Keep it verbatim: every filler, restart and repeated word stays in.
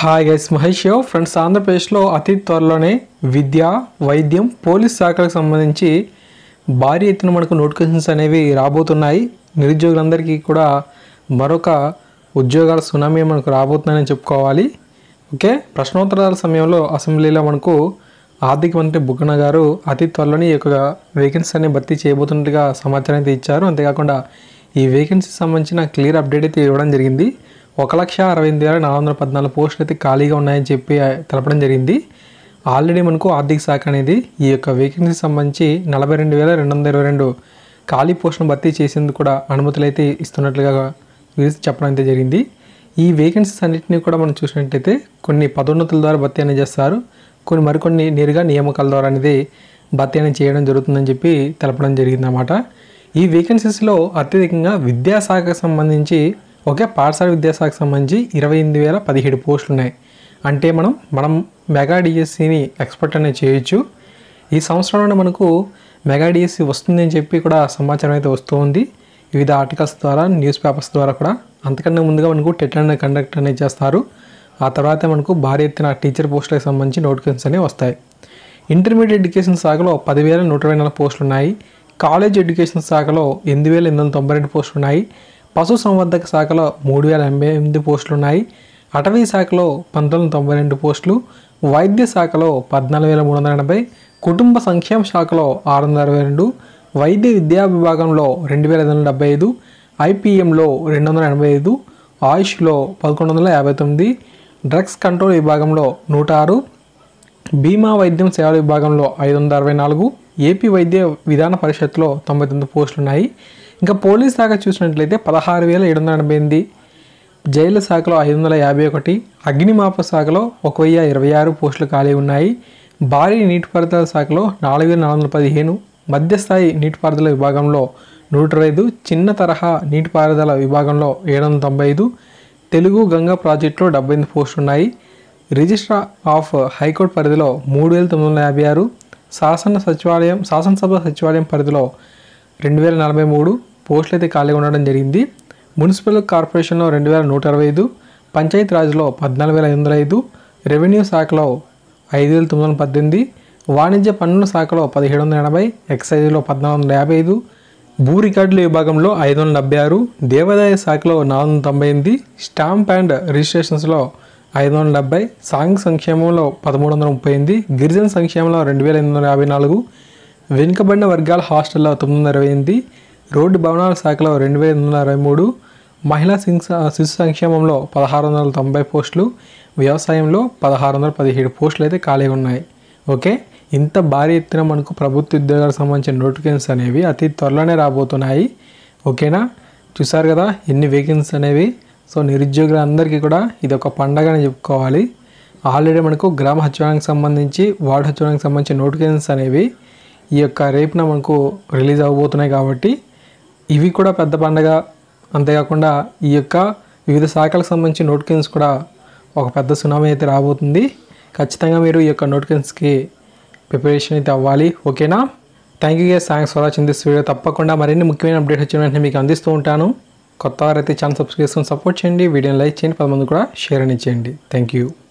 Hi guys, Mahesh యో friends. ఆంధ్రప్రదేశ్లో అతి త్వరలోనే విద్య, వైద్యం, పోలీస్ శాఖలకు సంబంధించి భారీ ఎత్తున మనకు నోటిఫికేషన్స్ అనేవి రాబోతున్నాయి. నిరుద్యోగులందరికీ కూడా మరొక ఉద్యోగాల సునామీ మనకు రాబోతుందని చెప్పుకోవాలి. ఓకే, ప్రశ్నోత్తరాల సమయంలో అసెంబ్లీలో మనకు ఆర్థిక మంత్రి బుగ్గన గారు అతి త్వరలోనే ఈ యొక్క వేకెన్సీ అన్ని భర్తీ చేయబోతున్నట్టుగా సమాచారం అయితే ఇచ్చారు. అంతేకాకుండా ఈ వేకెన్సీ సంబంధించిన క్లియర్ అప్డేట్ అయితే ఇవ్వడం జరిగింది. ఒక లక్ష అరవై ఎనిమిది వేల నాలుగు వందల పద్నాలుగు పోస్టులు అయితే ఖాళీగా ఉన్నాయని చెప్పి తెలపడం జరిగింది. ఆల్రెడీ మనకు ఆర్థిక శాఖ అనేది ఈ యొక్క వేకెన్సీ సంబంధించి నలభై రెండు వేల రెండు వందల ఇరవై రెండు ఖాళీ పోస్టులను భర్తీ చేసేందుకు కూడా అనుమతులు అయితే ఇస్తున్నట్లుగా చెప్పడం అయితే జరిగింది. ఈ వేకెన్సీస్ అన్నింటినీ కూడా మనం చూసినట్టయితే కొన్ని పదోన్నతుల ద్వారా భర్తీ అనేది చేస్తారు, కొన్ని మరికొన్ని నేరుగా నియామకాల ద్వారా అనేది భర్తీ అనేది చేయడం జరుగుతుందని చెప్పి తెలపడం జరిగిందన్నమాట. ఈ వేకెన్సీస్లో అత్యధికంగా విద్యాశాఖకు సంబంధించి ఓకే పాఠశాల విద్యాశాఖకు సంబంధించి ఇరవై ఎనిమిది వేల పదిహేడు పోస్టులు ఉన్నాయి. అంటే మనం మనం మెగా డిఎస్సిని ఎక్స్పెక్ట్ అనేది చేయొచ్చు. ఈ సంవత్సరంలో మనకు మెగా డిఎస్సి వస్తుంది అని చెప్పి కూడా సమాచారం అయితే వస్తూ ఉంది, వివిధ ఆర్టికల్స్ ద్వారా, న్యూస్ పేపర్స్ ద్వారా కూడా. అంతకన్నా ముందుగా మనకు టెట్ అనేది కండక్ట్ అనేది చేస్తారు. ఆ తర్వాత మనకు భారీ ఎత్తున టీచర్ పోస్టులకు సంబంధించి నోటిఫికేషన్స్ అనేవి వస్తాయి. ఇంటర్మీడియట్ ఎడ్యుకేషన్ శాఖలో పదివేల నూట ఇరవై నాలుగు పోస్టులు ఉన్నాయి. కాలేజ్ ఎడ్యుకేషన్ శాఖలో ఎనిమిది వేల ఎనిమిది వందల తొంభై రెండు పోస్టులు ఉన్నాయి. పశు సంవర్ధక శాఖలో మూడు వేల ఎనభై ఎనిమిది పోస్టులు ఉన్నాయి. అటవీ శాఖలో పంతొమ్మిది వందల తొంభై రెండు పోస్టులు, వైద్య శాఖలో పద్నాలుగు వేల మూడు వందల ఎనభై, కుటుంబ సంక్షేమ శాఖలో ఆరు వందల అరవై రెండు, వైద్య విద్యా విభాగంలో రెండు వేల ఐదు వందల డెబ్బై ఐదు, ఐపీఎంలో రెండు వందల ఎనభై ఐదు, ఆయుష్లో పదకొండు వందల యాభై తొమ్మిది, డ్రగ్స్ కంట్రోల్ విభాగంలో నూట ఆరు, బీమా వైద్యం సేవల విభాగంలో ఐదు వందల అరవై నాలుగు, ఏపీ వైద్య విధాన పరిషత్లో తొంభై తొమ్మిది పోస్టులు ఉన్నాయి. ఇంకా పోలీస్ శాఖ చూసినట్లయితే పదహారు వేల ఏడు వందల ఎనభై ఎనిమిది, జైళ్ళ శాఖలో ఐదు వందల యాభై ఒకటి, అగ్నిమాపక శాఖలో ఒక వెయ్యి ఇరవై ఆరు పోస్టులు ఖాళీ ఉన్నాయి. భారీ నీటిపారుదల శాఖలో నాలుగు వేల నాలుగు వందల పదిహేను, మధ్యస్థాయి నీటిపారుదల విభాగంలో నూట ఇరవై ఐదు, చిన్న తరహా నీటిపారుదల విభాగంలో ఏడు వందల తొంభై ఐదు, తెలుగు గంగా ప్రాజెక్టులో డెబ్బై ఎనిమిది పోస్టులు ఉన్నాయి. రిజిస్ట్రార్ ఆఫ్ హైకోర్టు పరిధిలో మూడు వేల తొమ్మిది వందల యాభై ఆరు, శాసన సచివాలయం శాసనసభ సచివాలయం పరిధిలో రెండు వేల నలభై మూడు పోస్టులు అయితే ఖాళీగా ఉండడం జరిగింది. మున్సిపల్ కార్పొరేషన్లో రెండు వేల నూట అరవై ఐదు, పంచాయతీ రాజ్లో పద్నాలుగు వేల ఐదు వందల ఐదు, రెవెన్యూ శాఖలో ఐదు వేల తొమ్మిది వందల పద్దెనిమిది, వాణిజ్య పన్నుల శాఖలో పదిహేడు వందల ఎనభై, ఎక్సైజ్లో పద్నాలుగు వందల యాభై ఐదు, భూ రికార్డుల విభాగంలో ఐదు వందల డెబ్బై ఆరు, దేవాదాయ శాఖలో నాలుగు వందల తొంభై ఎనిమిది, స్టాంప్ అండ్ రిజిస్ట్రేషన్స్లో ఐదు వందల డెబ్బై, సాంఘిక సంక్షేమంలో పదమూడు వందల ముప్పై ఎనిమిది, గిరిజన సంక్షేమంలో రెండు వేల ఎనిమిది వందల యాభై నాలుగు, వెనుకబడిన వర్గాల హాస్టల్లో తొమ్మిది వందల ఇరవై ఎనిమిది, రోడ్డు భవనాల శాఖలో రెండు వేల ఎనిమిది వందల అరవై మూడు, మహిళా శిశు సంక్షేమంలో పదహారు వందల తొంభై పోస్టులు, వ్యవసాయంలో పదహారు వందల పదిహేడు పోస్టులు అయితే ఖాళీగా ఉన్నాయి. ఓకే, ఇంత భారీ ఎత్తున మనకు ప్రభుత్వ ఉద్యోగాలకు సంబంధించిన నోటిఫికేషన్స్ అనేవి అతి త్వరలోనే రాబోతున్నాయి. ఓకేనా, చూసారు కదా ఎన్ని వేకెన్సీస్ అనేవి. సో నిరుద్యోగులందరికీ కూడా ఇది ఒక పండగ అని చెప్పుకోవాలి. ఆల్రెడీ మనకు గ్రామ సచివాలయానికి సంబంధించి, వార్డు సచివాలయానికి సంబంధించిన నోటిఫికేషన్స్ అనేవి ఈ యొక్క రేపున మనకు రిలీజ్ అవ్వబోతున్నాయి కాబట్టి ఇవి కూడా పెద్ద పండగ. అంతేకాకుండా ఈ యొక్క వివిధ శాఖలకు సంబంధించి నోటిఫికేషన్స్ కూడా ఒక పెద్ద సునామీ అయితే రాబోతుంది. ఖచ్చితంగా మీరు ఈ యొక్క నోటిఫికేషన్స్కి ప్రిపరేషన్ అయితే అవ్వాలి. ఓకేనా, thank you guys, thanks for watching this video. తప్పకుండా మరిన్ని ముఖ్యమైన అప్డేట్ వచ్చిన వెంటనే మీకు అందిస్తూ ఉంటాను. కొత్త వారైతే ఛానల్ సబ్స్క్రైబ్ చేసుకొని సపోర్ట్ చేయండి, వీడియోని లైక్ చేయండి, పది మంది కూడా షేర్ అని చేయండి. Thank you.